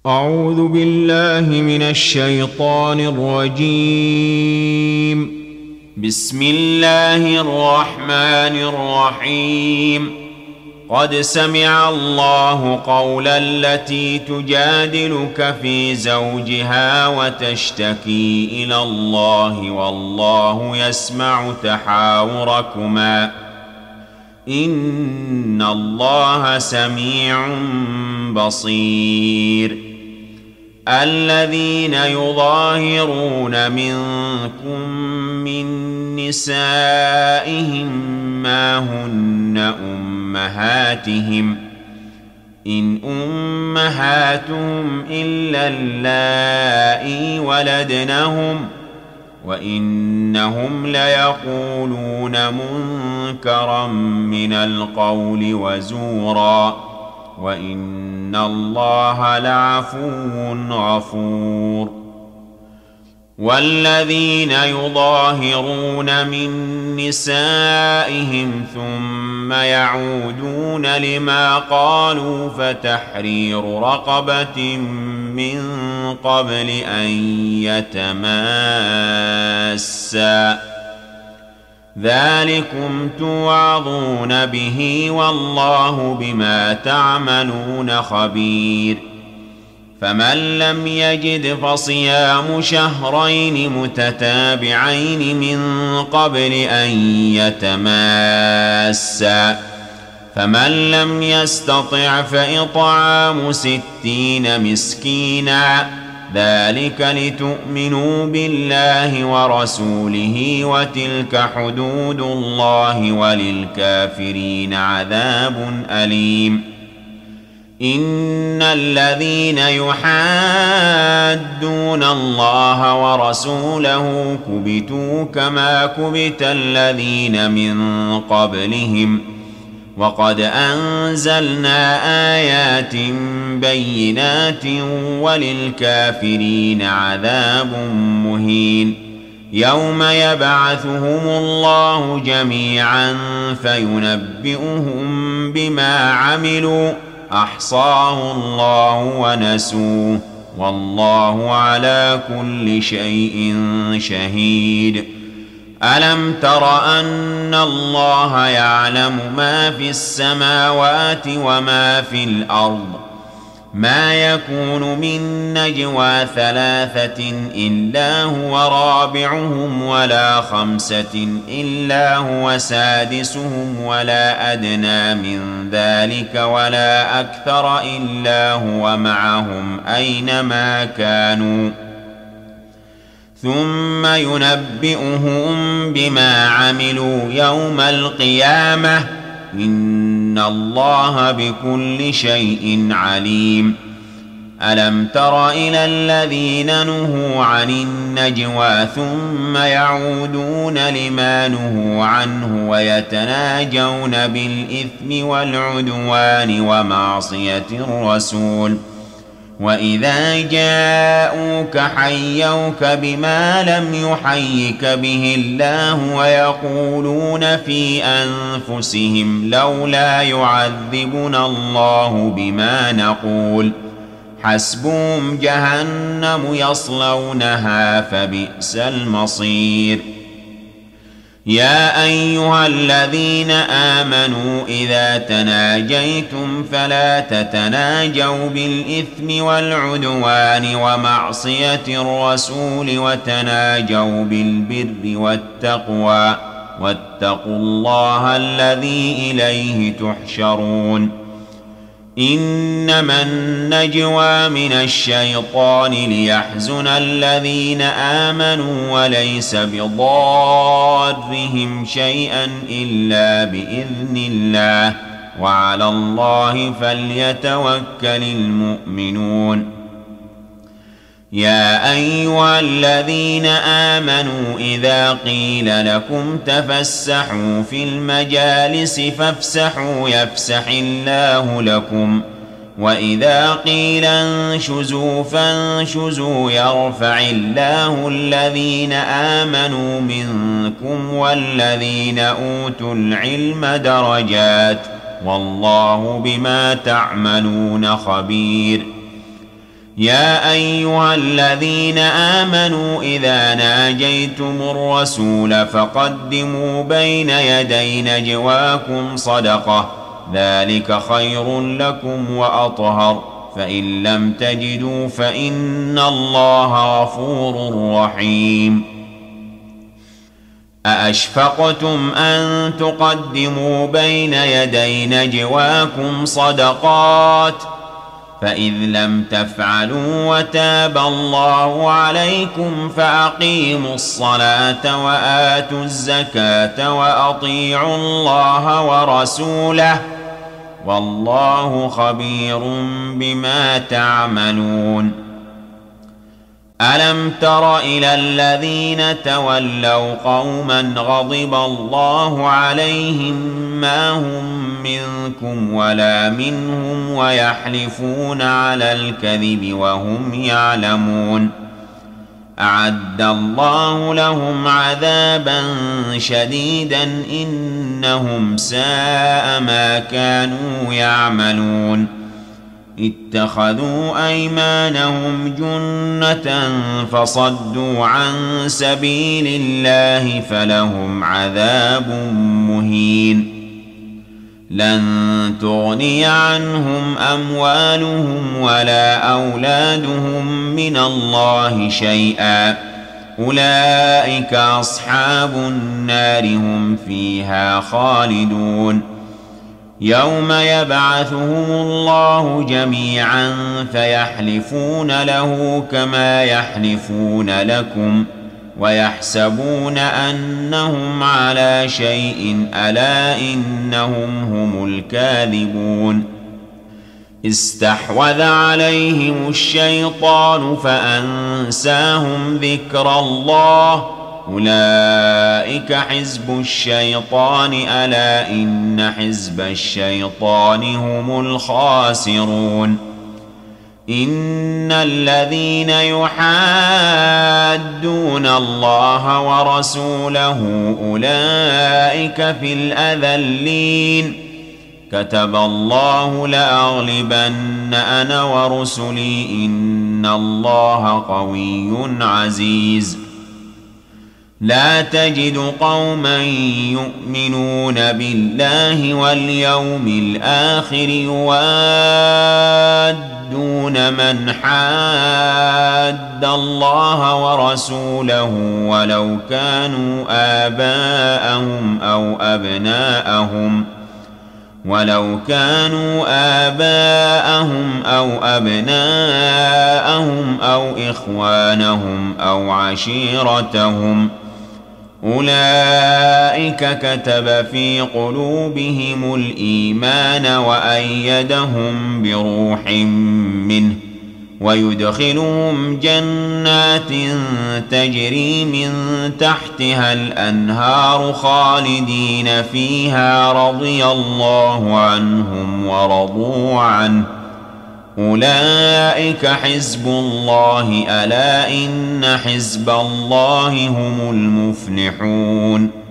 أعوذ بالله من الشيطان الرجيم. بسم الله الرحمن الرحيم. قد سمع الله قول التي تجادلك في زوجها وتشتكي إلى الله والله يسمع تحاوركما إن الله سميع بصير. الذين يظاهرون منكم من نسائهم ما هن أمهاتهم إن أمهاتهم إلا اللائي ولدنهم وإنهم ليقولون منكرا من القول وزورا وإن الله لعفو غفور. والذين يظاهرون من نسائهم ثم يعودون لما قالوا فتحرير رقبة من قبل أن يتماسا ذلكم توعظون به والله بما تعملون خبير. فمن لم يجد فصيام شهرين متتابعين من قبل أن يتماسا فمن لم يستطع فإطعام 60 مسكينا ذلك لتؤمنوا بالله ورسوله وتلك حدود الله وللكافرين عذاب أليم. إن الذين يحادون الله ورسوله كبتوا كما كبت الذين من قبلهم وقد أنزلنا آيات بينات وللكافرين عذاب مهين. يوم يبعثهم الله جميعا فينبئهم بما عملوا أحصاه الله ونسوه والله على كل شيء شهيد. ألم تر أن الله يعلم ما في السماوات وما في الأرض ما يكون من نجوى 3 إلا هو رابعهم ولا 5 إلا هو سادسهم ولا أدنى من ذلك ولا أكثر إلا هو معهم أينما كانوا ثم ينبئهم بما عملوا يوم القيامة إن الله بكل شيء عليم. ألم تر إلى الذين نهوا عن النجوى ثم يعودون لما نهوا عنه ويتناجون بالإثم والعدوان ومعصية الرسول وإذا جاءوك حيوك بما لم يحيك به الله ويقولون في أنفسهم لولا يعذبنا الله بما نقول حسبهم جهنم يصلونها فبئس المصير. يا أيها الذين آمنوا إذا تناجيتم فلا تتناجوا بالإثم والعدوان ومعصية الرسول وتناجوا بالبر والتقوى واتقوا الله الذي إليه تحشرون. إنما النجوى من الشيطان ليحزن الذين آمنوا وليس بضارهم شيئا إلا بإذن الله وعلى الله فليتوكل المؤمنون. يا أيها الذين آمنوا إذا قيل لكم تفسحوا في المجالس فافسحوا يفسح الله لكم وإذا قيل انشزوا فانشزوا يرفع الله الذين آمنوا منكم والذين أوتوا العلم درجات والله بما تعملون خبير. يا أيها الذين آمنوا إذا ناجيتم الرسول فقدموا بين يدي نجواكم صدقة ذلك خير لكم وأطهر فإن لم تجدوا فإن الله غفور رحيم أأشفقتم أن تقدموا بين يدي نجواكم صدقات فإذ لم تفعلوا وتاب الله عليكم فأقيموا الصلاة وآتوا الزكاة وأطيعوا الله ورسوله والله خبير بما تعملون ألم تر إلى الذين تولوا قوما غضب الله عليهم ما هم منكم ولا منهم ويحلفون على الكذب وهم يعلمون أعد الله لهم عذابا شديدا إنهم ساء ما كانوا يعملون اتخذوا أيمانهم جنة فصدوا عن سبيل الله فلهم عذاب مهين لن تغني عنهم أموالهم ولا أولادهم من الله شيئا أولئك أصحاب النار هم فيها خالدون يوم يبعثهم الله جميعا فيحلفون له كما يحلفون لكم ويحسبون أنهم على شيء ألا إنهم هم الكاذبون استحوذ عليهم الشيطان فأنساهم ذكر الله أولئك حزب الشيطان ألا إن حزب الشيطان هم الخاسرون إن الذين يحادون الله ورسوله أولئك في الأذلين كتب الله لأغلبن أنا ورسلي إن الله قوي عزيز لا تجد قوما يؤمنون بالله واليوم الآخر يوادون من حاد الله ورسوله ولو كانوا آباءهم أو أبناءهم أو إخوانهم أو عشيرتهم أولئك كتب في قلوبهم الإيمان وأيدهم بروح منه ويدخلهم جنات تجري من تحتها الأنهار خالدين فيها رضي الله عنهم ورضوا عنه أولئك حزب الله ألا إن حزب الله هم المفلحون